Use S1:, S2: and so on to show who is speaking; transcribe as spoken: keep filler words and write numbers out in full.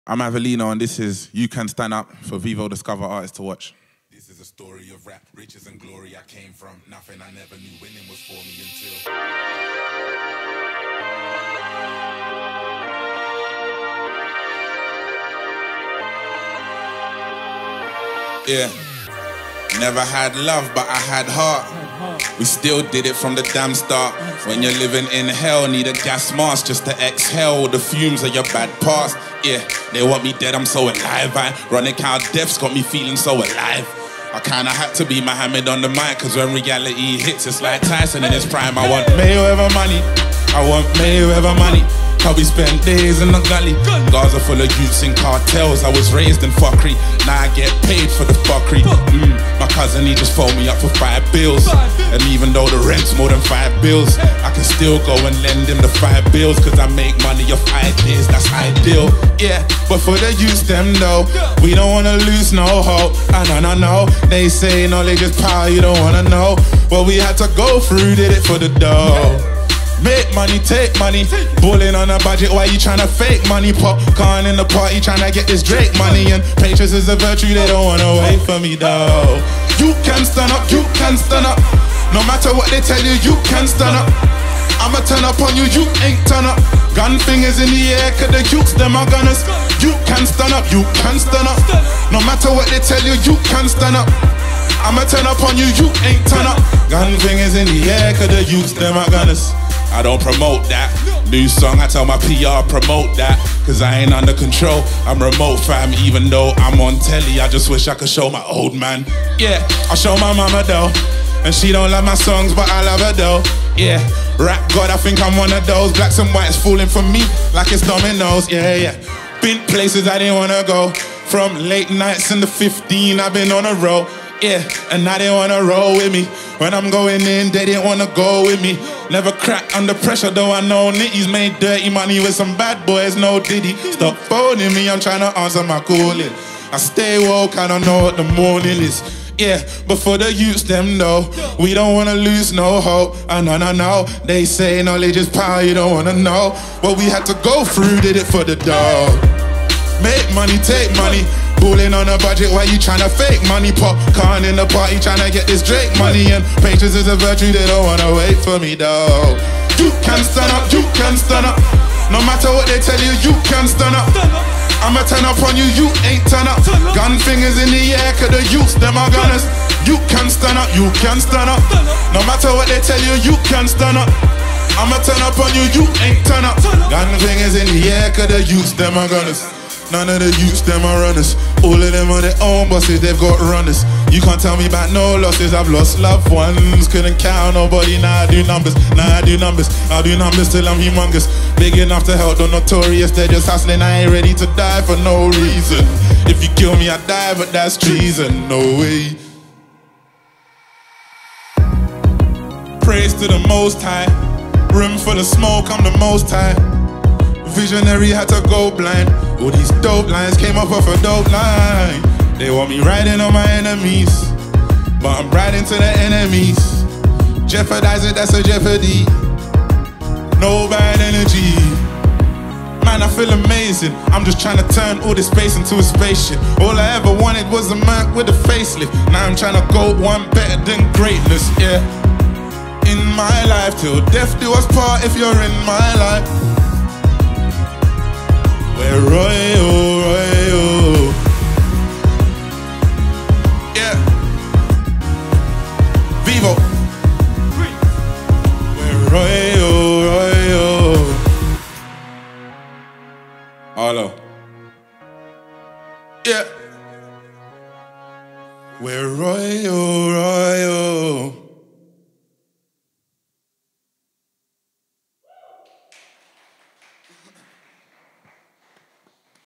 S1: I'm Avelino, and this is You Can Stand Up for Vivo Discover Artists to Watch.
S2: This is a story of rap, riches and glory I came from. Nothing I never knew, winning was for me until...
S1: Yeah. Never had love, but I had heart. We still did it from the damn start. When you're living in hell, need a gas mask just to exhale the fumes of your bad past. Yeah, they want me dead, I'm so alive. I running count deaths got me feeling so alive. I kinda had to be Muhammad on the mic, cause when reality hits, it's like Tyson in his prime. I want Mayweather money, I want Mayweather money. How we spent days in the gully. Gaza full of youths in cartels. I was raised in fuckery. Now I get paid for the fuckery. Mm, my cousin, he just phoned me up for five bills. And even though the rent's more than five bills, I can still go and lend him the five bills. Cause I make money off ideas, that's ideal. Yeah, but for the youths, them though, we don't wanna lose no hope. I know, no, no. They say knowledge is power, you don't wanna know. Well, we had to go through, did it for the dough. Make money, take money, balling on a budget, why you tryna fake money? Popcorn in the party, tryna get this Drake money. And patience is a virtue, they don't wanna wait for me though. You can stand up, you can stand up. No matter what they tell you, you can stand up. I'ma turn up on you, you ain't turn up. Gun fingers in the air, cause the youths, them are gunners. You can stand up, you can stand up. No matter what they tell you, you can stand up. I'ma turn up on you, you ain't turn up. Gun fingers in the air, cause the youths, them are gunners. I don't promote that. New song, I tell my P R promote that. Cause I ain't under control, I'm remote fam. Even though I'm on telly, I just wish I could show my old man. Yeah, I show my mama though. And she don't love my songs, but I love her though. Yeah, rap God, I think I'm one of those. Blacks and whites falling for me like it's dominoes. Yeah, yeah. Been places I didn't wanna go. From late nights in the fifteen, I've been on a road. Yeah, and I didn't wanna roll with me. When I'm going in, they didn't wanna go with me. Never crack under pressure, though I know nitties made dirty money with some bad boys, no diddy. Stop phoning me, I'm trying to answer my calling. I stay woke, I don't know what the morning is. Yeah, but for the youths, them though, we don't wanna lose no hope. I know, no, no. They say knowledge is power, you don't wanna know. Well, we had to go through, did it for the dough. Make money, take money. Balling on a budget, why you tryna fake money? Popcorn in the party, tryna get this Drake money. And patience is a virtue, they don't wanna wait for me though. You can stand up, you can stand up. No matter what they tell you, you can stand up. I'ma turn up on you, you ain't turn up. Gun fingers in the air, cause the youths, them are gunners. You can stand up, you can stand up. No matter what they tell you, you can stand up. I'ma turn up on you, you ain't turn up. Gun fingers in the air, cause the youths, them are gunners. None of the youths, them are runners. All of them are their own bosses, they've got runners. You can't tell me about no losses, I've lost loved ones. Couldn't count nobody, now I do numbers. Now I do numbers, I do numbers till I'm humongous. Big enough to help the notorious, they're just hustling. I ain't ready to die for no reason. If you kill me, I die, but that's treason, no way. Praise to the Most High. Room full of smoke, I'm the Most High. Visionary had to go blind. All these dope lines came up off a dope line. They want me riding on my enemies, but I'm riding to the enemies. Jeopardize it, that's a jeopardy. No bad energy. Man, I feel amazing. I'm just trying to turn all this space into a spaceship. All I ever wanted was a Merc with a facelift. Now I'm trying to go one better than greatness, yeah. In my life, till death do us part if you're in my life. We're royal, royal. Yeah. Vivo. We're royal, royal. Hello. Yeah. We're royal, royal.